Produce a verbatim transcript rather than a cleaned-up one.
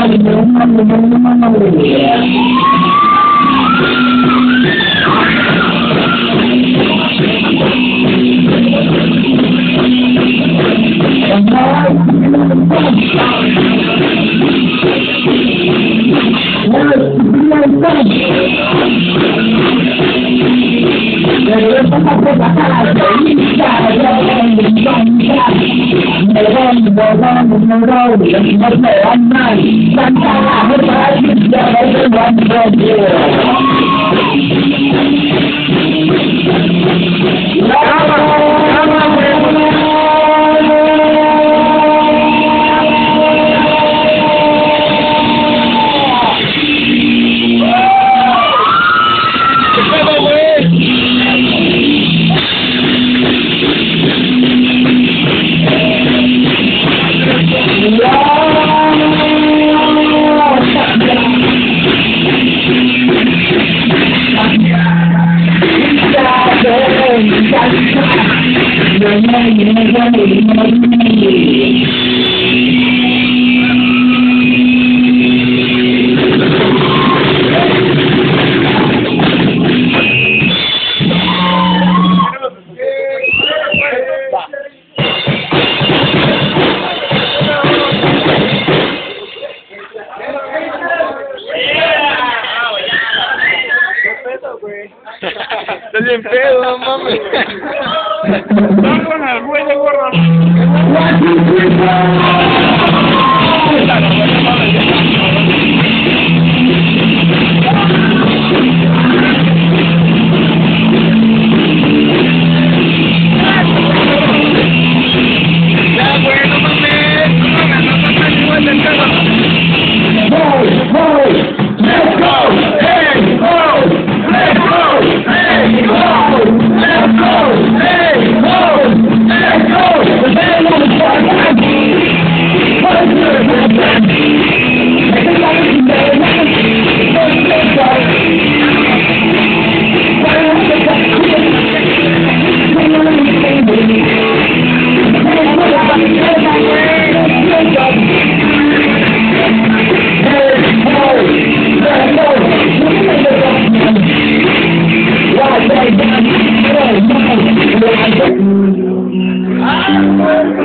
Estás bien pedo, no mames. Estás con el güey, gordo. Ya, güey, no mames. No mames, no mames, igual de pedo. Let's go! Let's go! Hey, go! Let's go! Hey, go! Let's go! Hey, go! Let's go! The band on the track. What's your plan? Make it like it's dead. Let's go. Why don't you just quit? We're on the same way. Let's go. Let's go. I'm